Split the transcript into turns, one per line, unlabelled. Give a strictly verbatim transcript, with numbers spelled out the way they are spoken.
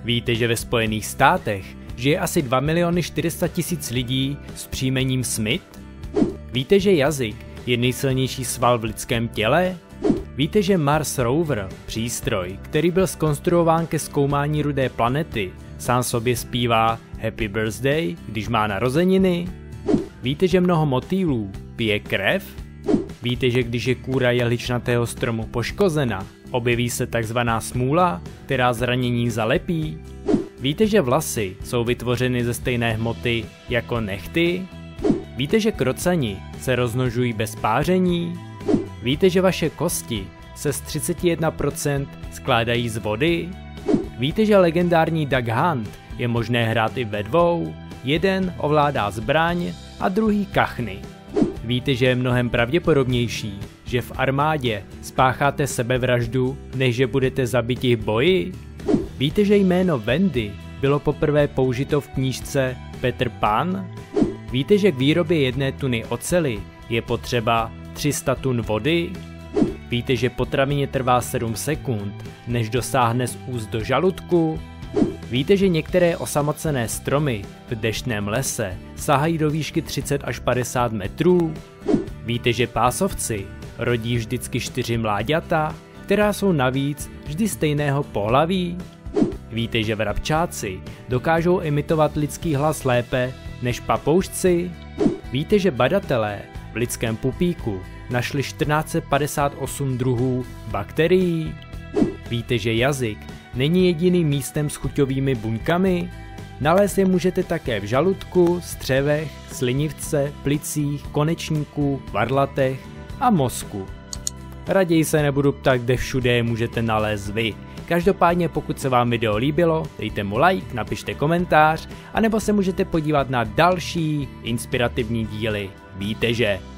Víte, že ve Spojených státech žije asi dva miliony čtyři sta tisíc lidí s příjmením Smith? Víte, že jazyk je nejsilnější sval v lidském těle? Víte, že Mars Rover, přístroj, který byl zkonstruován ke zkoumání rudé planety, sám sobě zpívá Happy Birthday, když má narozeniny? Víte, že mnoho motýlů pije krev? Víte, že když je kůra jehličnatého stromu poškozena, objeví se takzvaná smůla, která zranění zalepí? Víte, že vlasy jsou vytvořeny ze stejné hmoty jako nehty? Víte, že krocani se rozmnožují bez páření? Víte, že vaše kosti se z třicet jedna procent skládají z vody? Víte, že legendární Duck Hunt je možné hrát i ve dvou, jeden ovládá zbraň a druhý kachny. Víte, že je mnohem pravděpodobnější, že v armádě spácháte sebevraždu, než že budete zabiti v boji? Víte, že jméno Wendy bylo poprvé použito v knížce Peter Pan? Víte, že k výrobě jedné tuny oceli je potřeba tři sta tun vody? Víte, že potravině trvá sedm sekund, než dosáhne z úst do žaludku? Víte, že některé osamocené stromy v deštném lese sahají do výšky třicet až padesát metrů? Víte, že pásovci rodí vždycky čtyři mláďata, která jsou navíc vždy stejného pohlaví? Víte, že vrabčáci dokážou imitovat lidský hlas lépe než papoušci? Víte, že badatelé v lidském pupíku našli čtyři tisíce čtyři sta padesát osm druhů bakterií? Víte, že jazyk není jediným místem s chuťovými buňkami? Nalézt je můžete také v žaludku, střevech, slinivce, plicích, konečníku, varlatech a mozku. Raději se nebudu ptát, kde všude je můžete nalézt vy. Každopádně pokud se vám video líbilo, dejte mu like, napište komentář, anebo se můžete podívat na další inspirativní díly. Víte, že...